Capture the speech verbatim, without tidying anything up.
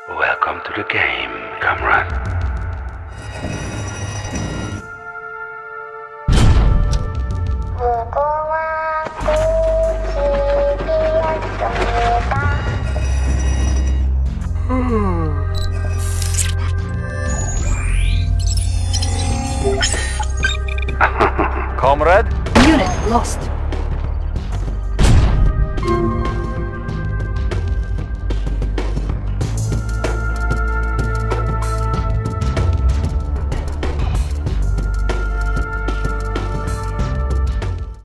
Welcome to the game, comrade. Comrade? Unit lost.